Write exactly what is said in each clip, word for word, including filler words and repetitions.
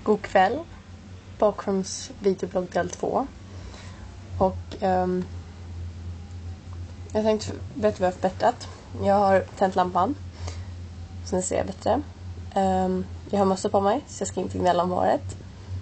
God kväll. Bakgrunds videoblogg del två. Och um, jag tänkte berätta vad jag har förbättrat. Jag har tänt lampan, så ni ser bättre. um, Jag har mössa på mig, så jag ska inte gnälla om håret.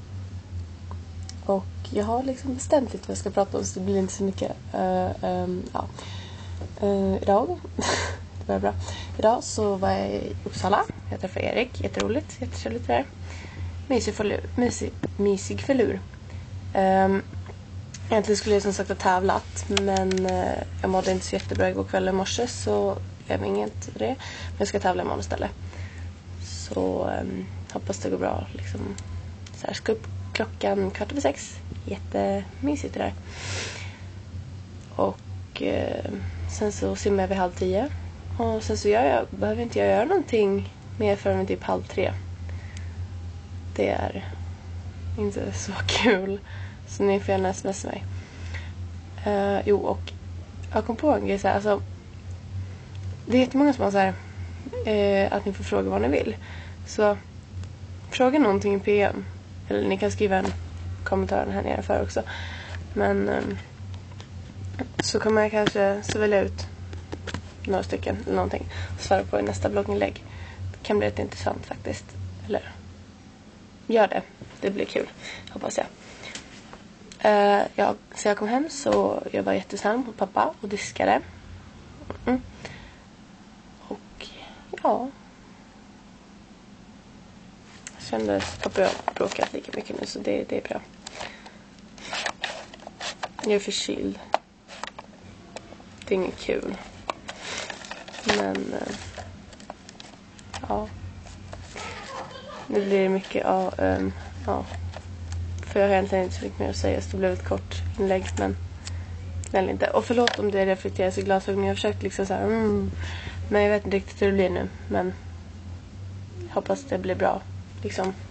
Och jag har liksom bestämt lite vad jag ska prata om, så det blir inte så mycket. uh, um, ja. uh, Idag det var bra. Idag så var jag i Uppsala. Jag träffade Erik, jätteroligt, jättetrevligt där. Mysig förlur, mysig, mysig förlur. um, Egentligen skulle jag som sagt ha tävlat, men uh, jag mådde inte så jättebra igår kväll i morse, så jag har inget för det. Men jag ska tävla imorgon istället. Så um, hoppas det går bra liksom. Så här, ska upp klockan kvart över sex. Jättemysigt det där. Och uh, sen så simmar jag vid halv tio. Och sen så gör jag, behöver inte jag göra någonting mer förrän typ halv tre. Det är inte så kul. Så ni får gärna smsa mig. Uh, jo, och jag kom på en grej så här, alltså, det är jättemånga som har så här, uh, att ni får fråga vad ni vill. Så fråga någonting i P M. Eller ni kan skriva en kommentar här nere för också. Men um, så kommer jag kanske så välja ut några stycken eller någonting och svara på i nästa blogginlägg. Det kan bli rätt intressant faktiskt. Eller gör det. Det blir kul, hoppas jag. Uh, jag, så jag kom hem så jag var jättesnäll mot pappa och diskade. Mm. Och ja, jag kände att pappa och jag bråkat lika mycket nu, så det, det är bra. Jag är förkyld. Det är inget kul. Men uh, ja, det blir mycket ja, um, ja. För jag har egentligen inte så mycket mer att säga, så det blev ett kort inlägg, men gnäll inte. Och förlåt om det reflekteras i glasögonen. Jag har försökt liksom så här, mm, men jag vet inte riktigt hur det blir nu. Men jag hoppas det blir bra, liksom.